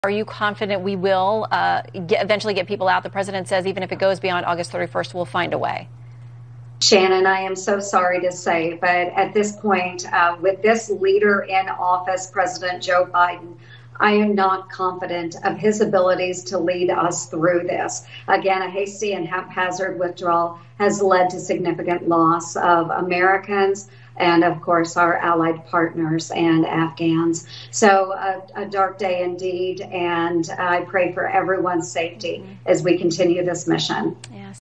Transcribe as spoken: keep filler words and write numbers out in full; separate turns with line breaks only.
Are you confident we will uh, get, eventually get people out? The president says even if it goes beyond August thirty-first, we'll find a way.
Shannon, I am so sorry to say, but at this point, uh, with this leader in office, President Joe Biden, I am not confident of his abilities to lead us through this. Again, a hasty and haphazard withdrawal has led to significant loss of Americans and, of course, our allied partners and Afghans. So a, a dark day indeed, and I pray for everyone's safety as we continue this mission.
Yes.